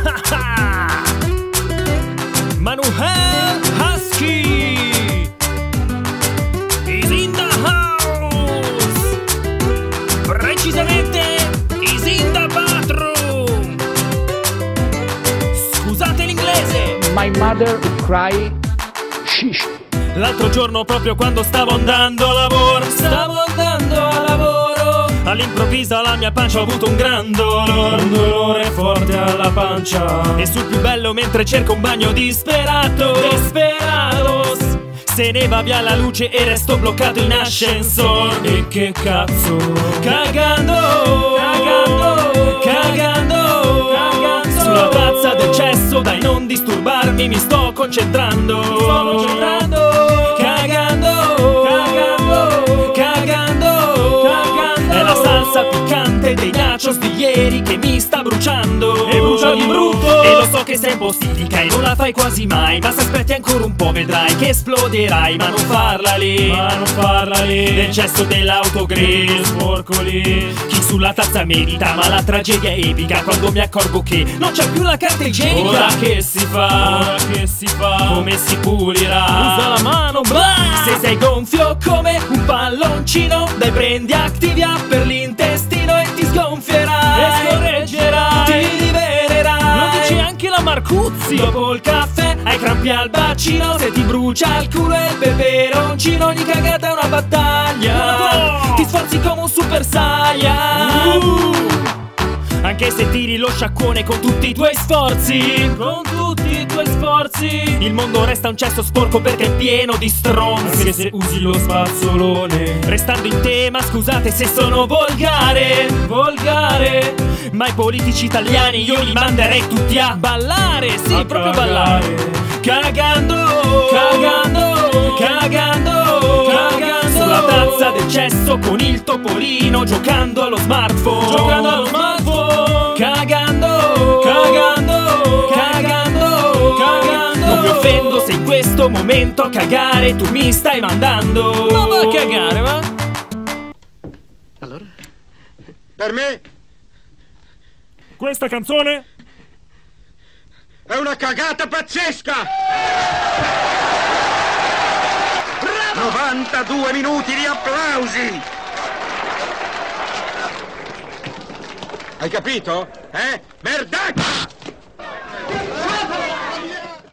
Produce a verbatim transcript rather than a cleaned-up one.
Manuel Husky is in the house. Precisamente is in the bathroom. Scusate l'inglese. My mother cry shish. L'altro giorno, proprio quando stavo andando a lavoro, stavo andando a lavoro, all'improvviso alla mia pancia ho avuto un gran dolore, un dolore forte alla pancia. E sul più bello, mentre cerco un bagno disperato, disperato, se ne va via la luce e resto bloccato in ascensore. E che cazzo, cagando, cagando, cagando, cagando sulla tazza del cesso. Dai, non disturbarmi, mi sto concentrando, mi sto concentrando. Cagando, cagando, cagando, cagando. È la salsa piccante dei nachos di ieri che mi sta bruciando. E brucia di brutto. E lo so che sei un po' stilica e non la fai quasi mai, ma se aspetti ancora un po' vedrai che esploderai. Ma non farla lì, ma non farla lì, nel cesso dell'autogrill, sporco lì. Chi sulla tazza medita, ma la tragedia è epica quando mi accorgo che non c'è più la carta igienica. Ora che si fa, ora che si fa, come si pulirà? Usa la mano, blah! Se sei gonfio come un palloncino, dai prendi Activia per l'intestino e ti sgonfierai e scorreggerai, ti libererai. Lo dice anche la Marcuzzi. Dopo il caffè hai crampi al bacino, se ti brucia il culo e il peperoncino, ogni cagata è una battaglia, ti sforzi come un super saiyan. uh. Anche se tiri lo sciacquone con tutti i tuoi sforzi, con tutti i tuoi sforzi, il mondo resta un cesso sporco perché è pieno di stronzi. Anche se usi lo spazzolone. Restando in tema, scusate se sono volgare, volgare, ma i politici italiani io li manderei tutti a ballare. Sì, a proprio ballare. Cagando, cagando, cagando, cagando sulla tazza del cesso con il topolino, giocando allo smartphone, giocando allo smartphone. Cagando, cagando, cagando, cagando. Non mi offendo se in questo momento a cagare tu mi stai mandando. Ma va a cagare, va? Allora? Per me questa canzone è una cagata pazzesca! Bravo! novantadue minuti di applausi! Hai capito? Eh? Merdaccia!